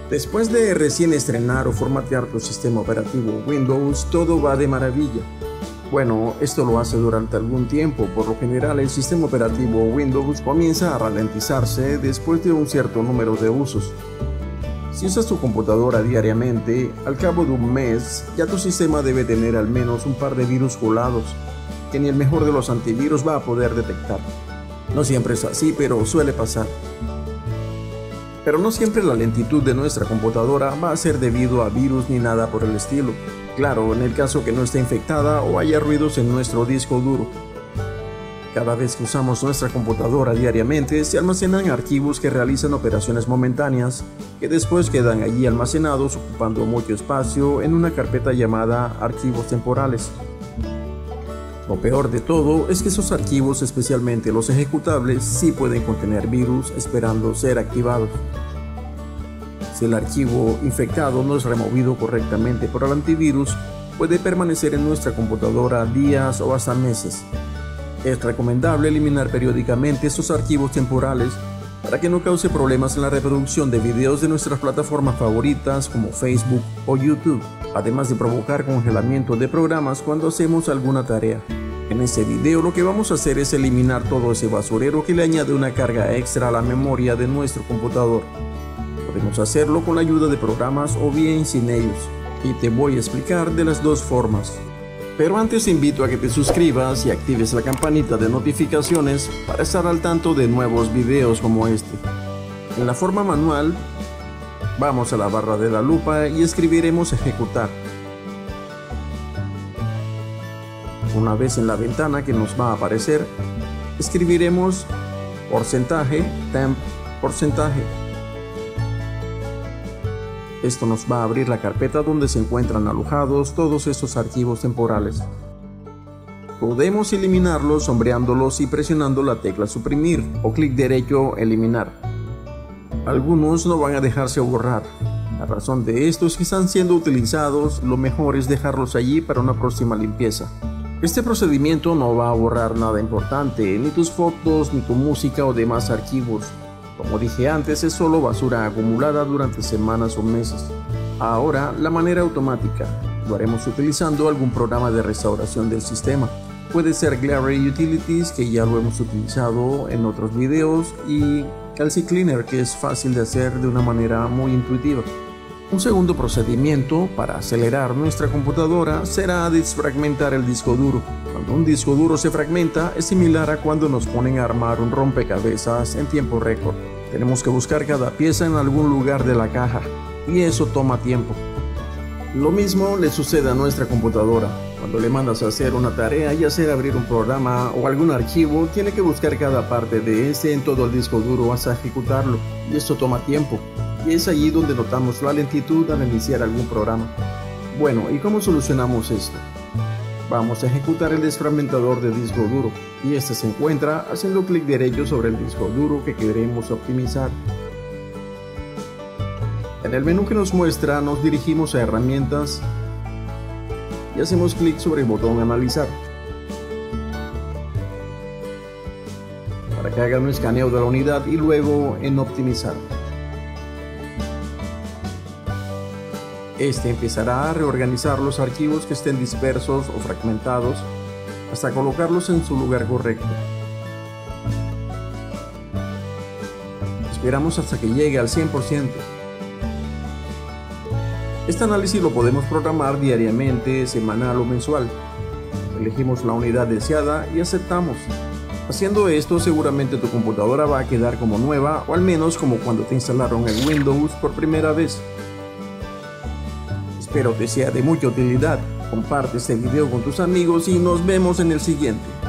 Después de recién estrenar o formatear tu sistema operativo Windows, todo va de maravilla. Bueno, esto lo hace durante algún tiempo. Por lo general, el sistema operativo Windows comienza a ralentizarse después de un cierto número de usos. Si usas tu computadora diariamente, al cabo de un mes, ya tu sistema debe tener al menos un par de virus colados, que ni el mejor de los antivirus va a poder detectar. No siempre es así, pero suele pasar. Pero no siempre la lentitud de nuestra computadora va a ser debido a virus ni nada por el estilo. Claro, en el caso que no esté infectada o haya ruidos en nuestro disco duro. Cada vez que usamos nuestra computadora diariamente, se almacenan archivos que realizan operaciones momentáneas, que después quedan allí almacenados ocupando mucho espacio en una carpeta llamada archivos temporales. Lo peor de todo es que esos archivos, especialmente los ejecutables, sí pueden contener virus esperando ser activados. Si el archivo infectado no es removido correctamente por el antivirus, puede permanecer en nuestra computadora días o hasta meses. Es recomendable eliminar periódicamente estos archivos temporales para que no cause problemas en la reproducción de videos de nuestras plataformas favoritas como Facebook o YouTube, además de provocar congelamiento de programas cuando hacemos alguna tarea. En este video lo que vamos a hacer es eliminar todo ese basurero que le añade una carga extra a la memoria de nuestro computador. Podemos hacerlo con la ayuda de programas o bien sin ellos, y te voy a explicar de las dos formas. Pero antes te invito a que te suscribas y actives la campanita de notificaciones para estar al tanto de nuevos videos como este. En la forma manual, vamos a la barra de la lupa y escribiremos ejecutar. Una vez en la ventana que nos va a aparecer, escribiremos porcentaje temp porcentaje. Esto nos va a abrir la carpeta donde se encuentran alojados todos estos archivos temporales. Podemos eliminarlos sombreándolos y presionando la tecla suprimir o clic derecho eliminar. Algunos no van a dejarse borrar. La razón de esto es que están siendo utilizados, lo mejor es dejarlos allí para una próxima limpieza. Este procedimiento no va a borrar nada importante, ni tus fotos, ni tu música o demás archivos. Como dije antes, es solo basura acumulada durante semanas o meses. Ahora, la manera automática. Lo haremos utilizando algún programa de restauración del sistema. Puede ser Gallery Utilities, que ya lo hemos utilizado en otros videos, y CalciCleaner, que es fácil de hacer de una manera muy intuitiva. Un segundo procedimiento para acelerar nuestra computadora será desfragmentar el disco duro. Cuando un disco duro se fragmenta es similar a cuando nos ponen a armar un rompecabezas en tiempo récord. Tenemos que buscar cada pieza en algún lugar de la caja y eso toma tiempo. Lo mismo le sucede a nuestra computadora. Cuando le mandas a hacer una tarea, ya sea abrir un programa o algún archivo, tiene que buscar cada parte de ese en todo el disco duro hasta ejecutarlo y esto toma tiempo. Y es allí donde notamos la lentitud al iniciar algún programa. Bueno, ¿y cómo solucionamos esto? Vamos a ejecutar el desfragmentador de disco duro y este se encuentra haciendo clic derecho sobre el disco duro que queremos optimizar. En el menú que nos muestra nos dirigimos a herramientas y hacemos clic sobre el botón analizar para que haga un escaneo de la unidad y luego en optimizar. Este empezará a reorganizar los archivos que estén dispersos o fragmentados hasta colocarlos en su lugar correcto. Esperamos hasta que llegue al 100%. Este análisis lo podemos programar diariamente, semanal o mensual. Elegimos la unidad deseada y aceptamos. Haciendo esto, seguramente tu computadora va a quedar como nueva o al menos como cuando te instalaron el Windows por primera vez. Espero te sea de mucha utilidad. Comparte este video con tus amigos y nos vemos en el siguiente.